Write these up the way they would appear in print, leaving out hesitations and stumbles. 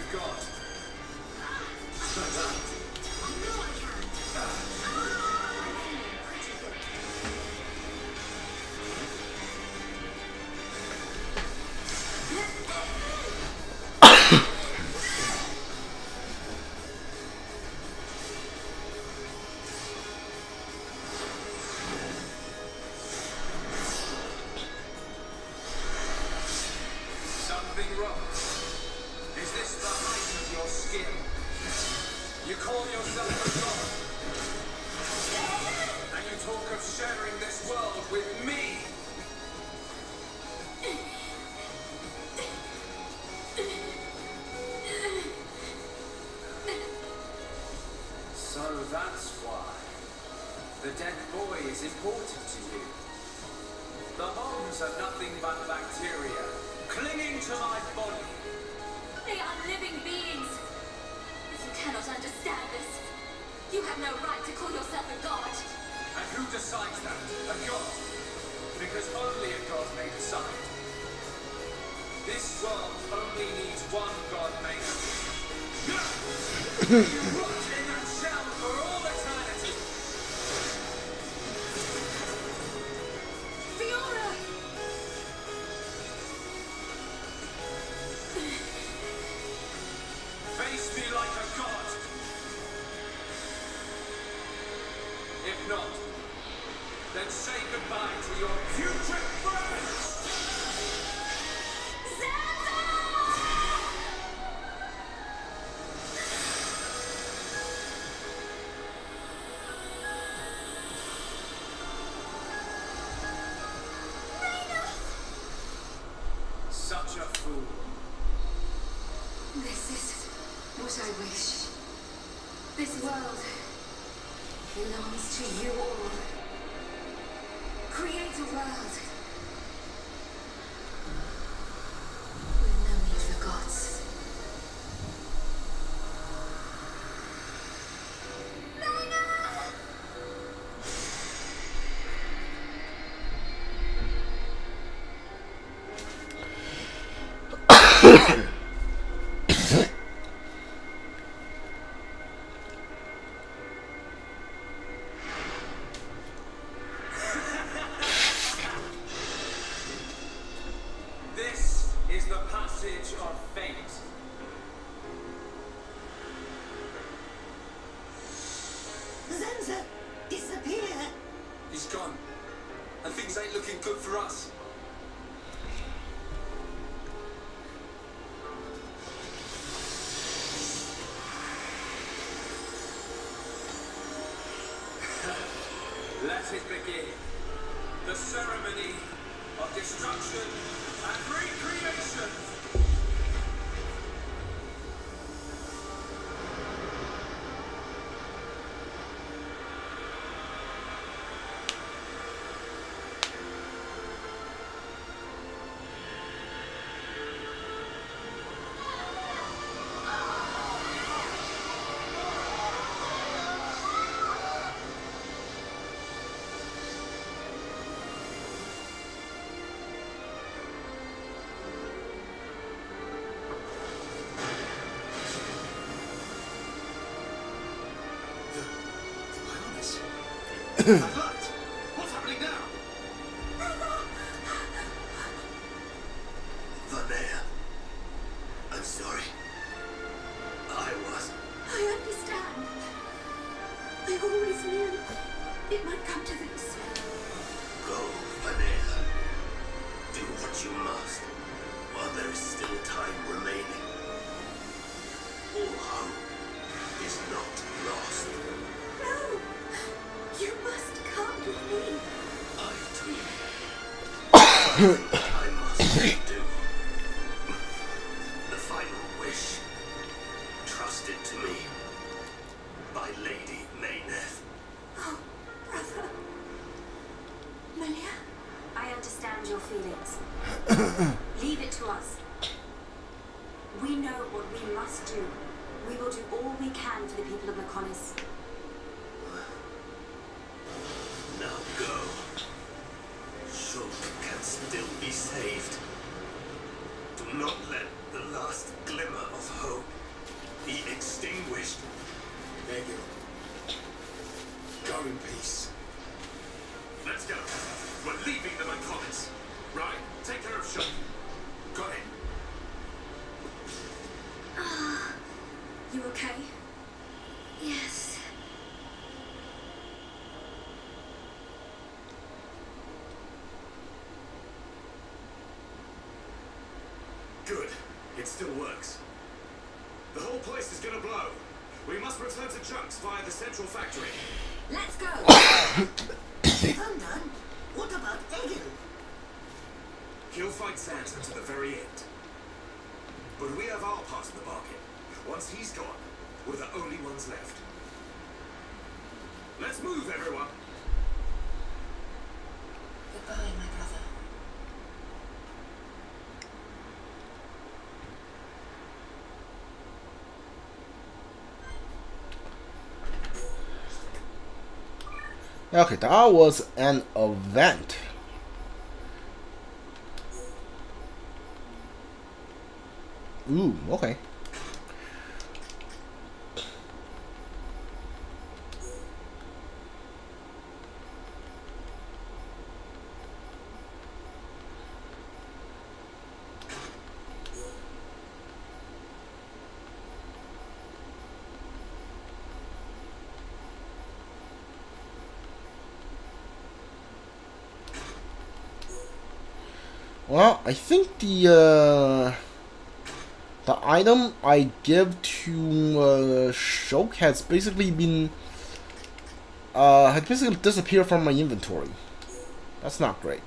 you've got. Something wrong. Is this the height of your skill? You call yourself a god, and you talk of sharing this world with me. So that's why the dead boy is important to you. The homes are nothing but bacteria clinging to my body. They are living beings. If you cannot understand this, you have no right to call yourself a god. And who decides that? A god? Because only a god may decide. This world only needs one god maker. You rot in that shell for all eternity. Fiora! Face me like a god. If not, then say goodbye to your putrid friends. Such a fool. This is what I wish. This world belongs to you all. Create a world with no need for gods. This is the passage of fate. Zenza, disappear! He's gone, and things ain't looking good for us. Let it begin. The ceremony of destruction and recreation. What's happening now? Vanea, I'm sorry. I understand. I always knew it might come to this. Go, Vanea. Do what you must while there is still time remaining. All hope is not lost. No! You must come with me. I too. I must do. The final wish, trusted to me by Lady Mayneth. Oh, brother. Melia? I understand your feelings. Leave it to us. We know what we must do. We will do all we can for the people of Mechonis. Now go. Shulk can still be saved. Do not let the last glimmer of hope You okay? Yes. Good. It still works. The whole place is gonna blow. We must return to Junks via the central factory. Let's go. I'm done. What about Egil? He'll fight Santa to the very end. But we have our part of the bargain. Once he's gone, we're the only ones left. Let's move, everyone. Goodbye, my brother. Okay, that was an event. Ooh, okay. Well, I think the item I give to Shulk has basically been had basically disappeared from my inventory. That's not great.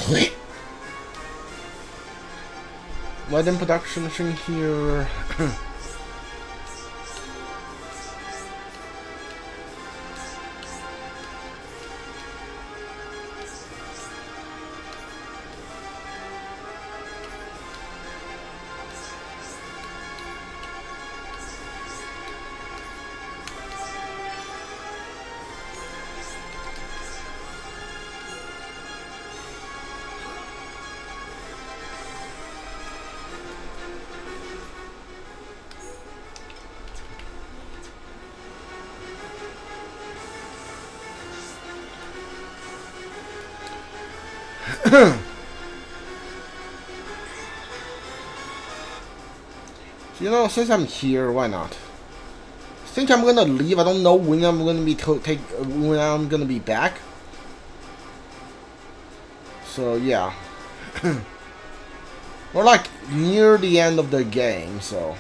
Wedding production thing here. You know, since I'm here, why not? I think I'm gonna leave. I don't know when I'm gonna be when I'm gonna be back. So yeah, we're like near the end of the game, so.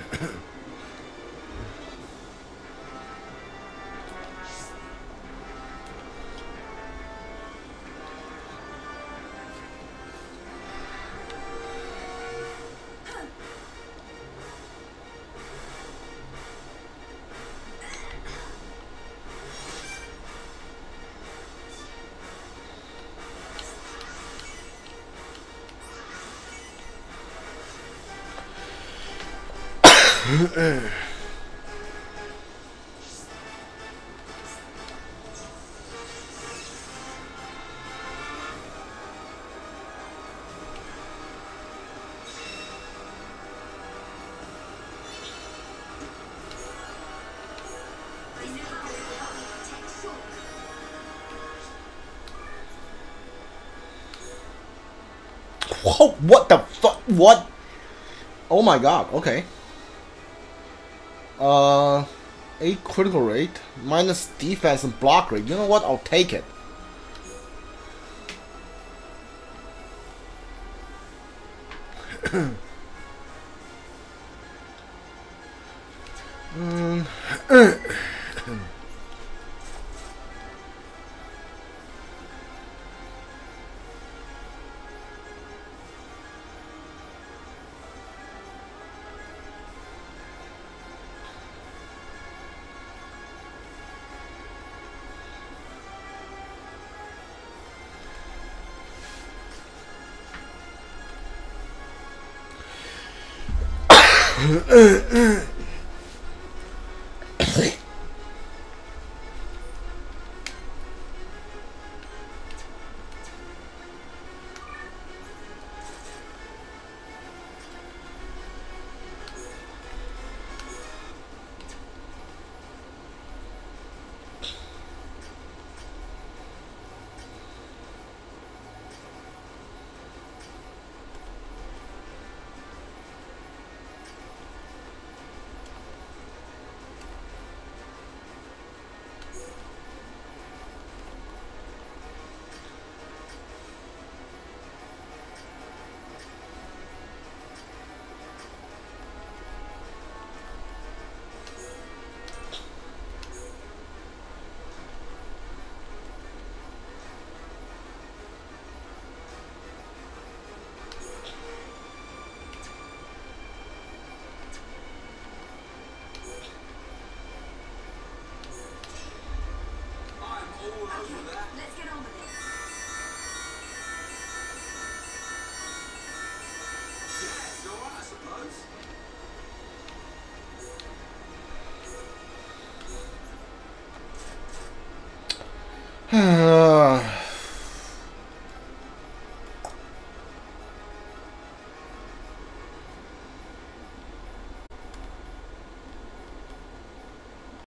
Whoa, what the fuck? What? Oh my god, okay. 8 critical rate, minus defense and block rate. You know what? I'll take it.